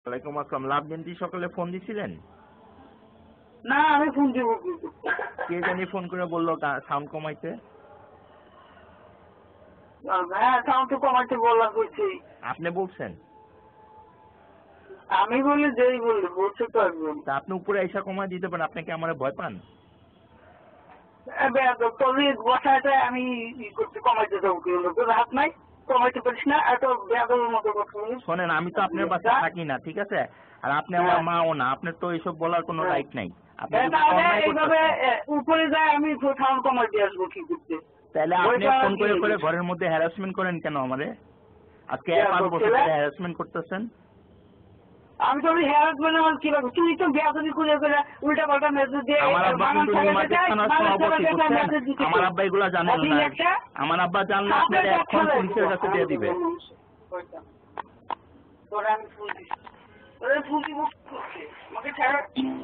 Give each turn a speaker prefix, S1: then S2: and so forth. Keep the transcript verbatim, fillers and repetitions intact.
S1: ওয়ালাইকুম আসসালাম। লাভ জেন্টি সকালে ফোন দিছিলেন?
S2: না আমি ফোন দিব।
S1: কে জানি ফোন করে বললো সাউন্ড কমাইতে।
S2: হ্যাঁ সাউন্ড তো কমাইতে বলা হয়েছে।
S1: আপনি বলছেন?
S2: আমি বলি যেই বললি বলছে তো একজন।
S1: তা আপনি উপরে এসে কমাই দিতে পারেন। আপনি কি আমার ভয় পান?
S2: তবে বসাটা আমি ই করতে কমাইতে যাবো কি হলো, তোর হাত নাই কমাইতে পারিস না, এত বেয়াদবের মতো কথা বলিস।
S1: শোনেন, আমি তো আপনার বাসায় থাকি না, ঠিক আছে? আর আপনি আমার মাও না, আপনার তো এইসব বলার কোনো রাইট নাই। আপনি যদি অন্যায়
S2: এইভাবে
S1: করতেছেন,
S2: উপরে যায় আমি সাউন্ড কমাই দিয়ে আসবো কি করতে?
S1: তাহলে আপনি ফোন করে করে ঘরের মধ্যে হ্যারাসমেন্ট করেন কেন আমারে? আজকে পাঁচ বছর ধরে হ্যারাসমেন্ট করতেছেন।
S2: আমি তো হ্যারাসমেন্ট আমার কি লাগবে? তুই তো বেয়াদবি করে করে উল্টা পাল্টা মেসেজ দিয়ে
S1: আমার আব্বা কিন্তু নিউমার্কেট থানার সভাপতি, বুঝছেন? আমার আব্বা এগুলা জানেন না। আমার আব্বা জানলে আপনার এখন পুলিশের কাছে দিয়ে দিবে।
S2: তোরা আমি ফুল দিচ্ছি, তোরা ফুল দিব আমাকে ছাড়া।